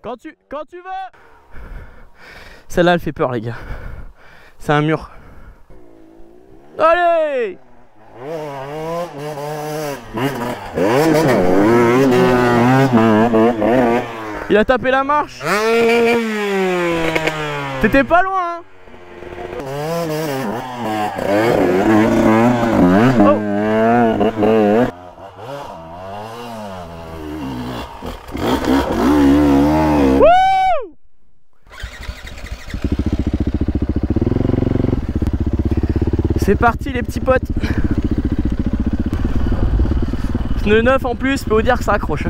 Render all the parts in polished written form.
Quand tu veux. Celle-là, elle fait peur, les gars. C'est un mur. Allez! Il a tapé la marche. T'étais pas loin, hein? Oh. Wouh! C'est parti les petits potes. Pneu neuf en plus, je peux vous dire que ça accroche.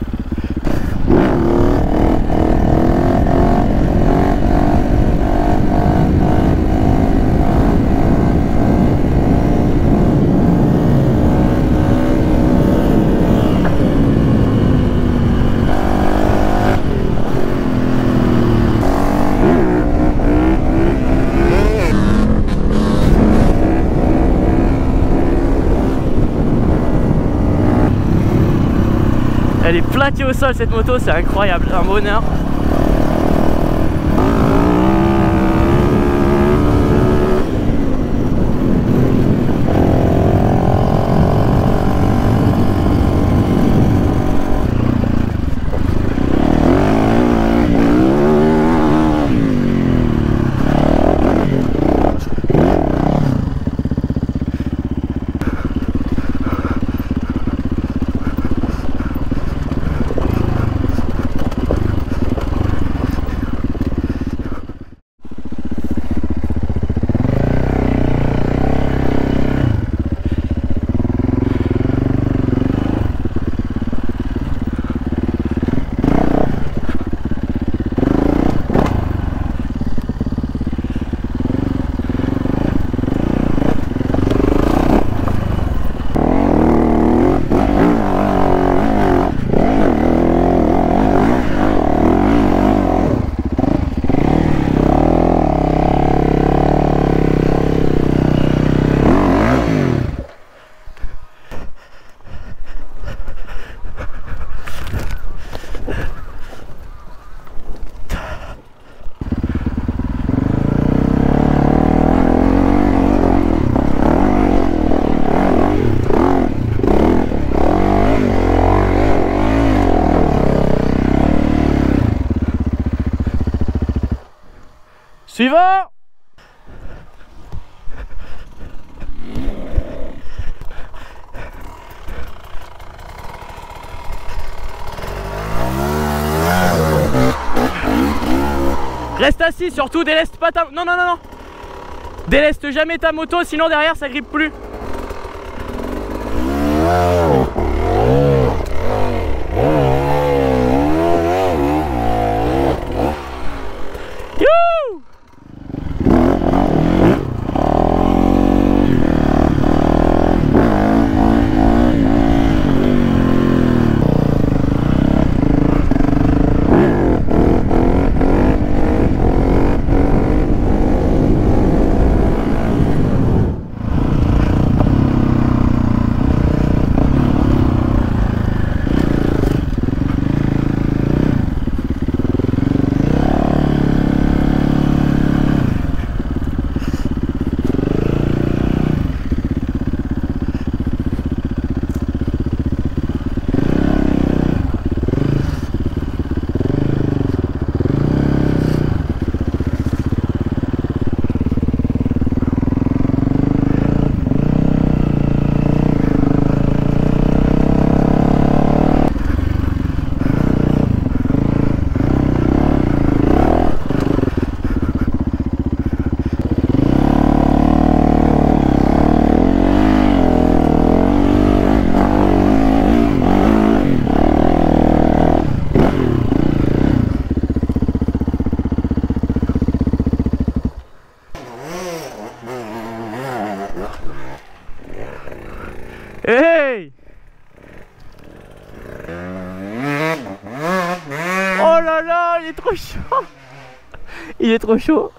Elle est plaquée au sol cette moto, c'est incroyable, un bonheur. Suivant! Reste assis, surtout déleste pas ta... Non, non, non, non! Déleste jamais ta moto, sinon derrière ça grippe plus. Youhou! Hey! Oh là là, il est trop chaud! Il est trop chaud!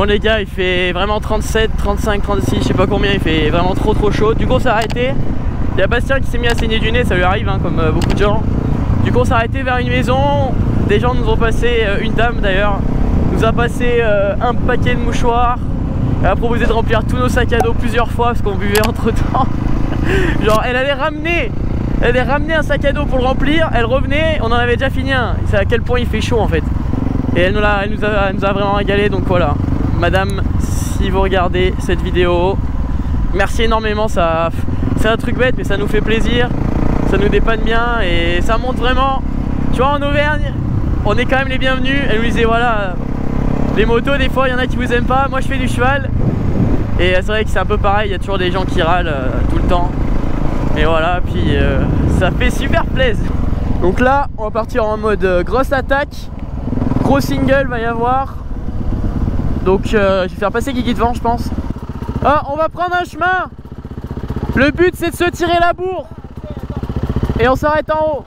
Bon les gars, il fait vraiment 37, 35, 36, je sais pas combien, il fait vraiment trop chaud. Du coup on s'est arrêté. Il y a Bastien qui s'est mis à saigner du nez, ça lui arrive hein, comme beaucoup de gens. Du coup on s'est arrêté vers une maison. Des gens nous ont passé, une dame d'ailleurs nous a passé un paquet de mouchoirs. Elle a proposé de remplir tous nos sacs à dos plusieurs fois parce qu'on buvait entre temps. Genre elle allait ramener un sac à dos pour le remplir, elle revenait, on en avait déjà fini un. C'est à quel point il fait chaud en fait. Et elle nous a vraiment régalé, donc voilà. Madame, si vous regardez cette vidéo, merci énormément, c'est un truc bête mais ça nous fait plaisir, ça nous dépanne bien et ça montre vraiment, tu vois en Auvergne, on est quand même les bienvenus. Elle nous disait voilà, les motos des fois il y en a qui vous aiment pas, moi je fais du cheval. Et c'est vrai que c'est un peu pareil, il y a toujours des gens qui râlent tout le temps. Et voilà, puis ça fait super plaisir. Donc là, on va partir en mode grosse attaque. Gros single va y avoir. Donc je vais faire passer Guigui devant je pense. Ah, on va prendre un chemin. Le but c'est de se tirer la bourre. Et on s'arrête en haut.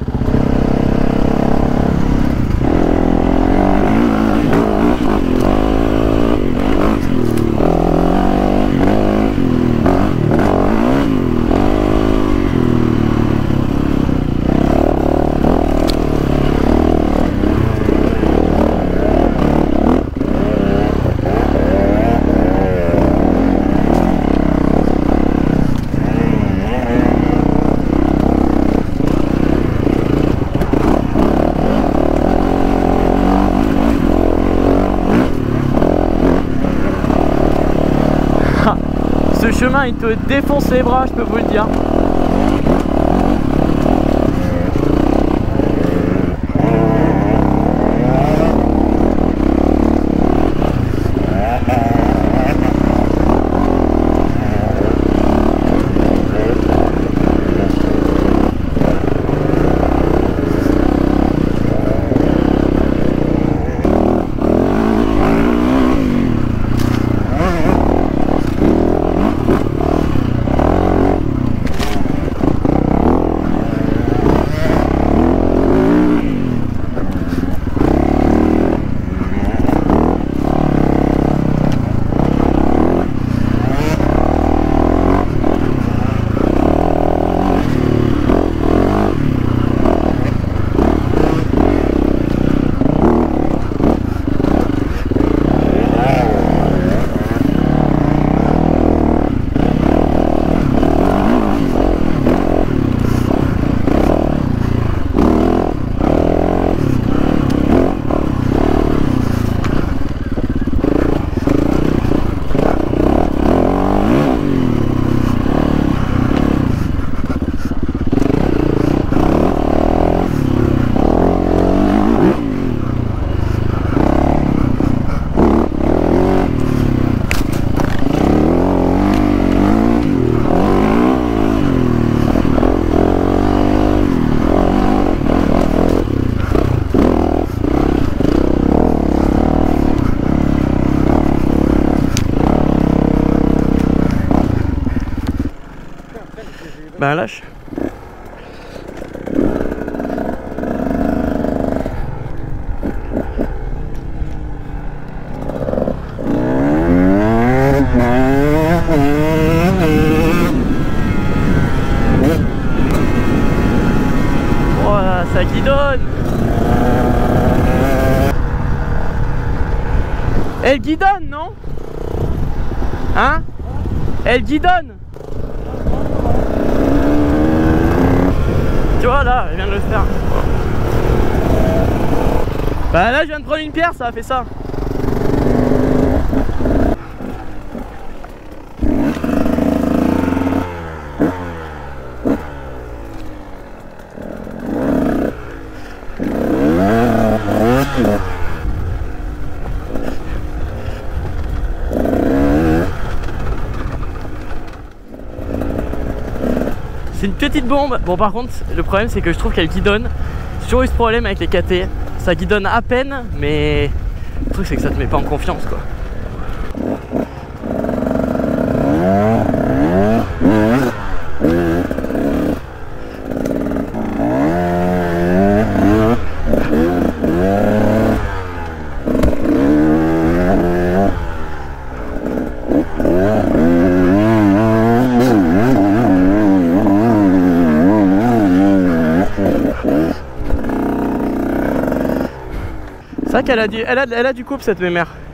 Ce chemin il te défonce les bras, je peux vous le dire. Bah lâche. Voilà, ça guidonne. Elle guidonne, non? Hein? Elle guidonne. Tu vois là, elle vient de le faire. Bah là je viens de prendre une pierre, ça a fait ça. C'est une petite bombe. Bon par contre le problème c'est que je trouve qu'elle guidonne. J'ai toujours eu ce problème avec les KT. Ça guidonne à peine mais le truc c'est que ça te met pas en confiance quoi. vrai qu'elle a du couple cette mémère.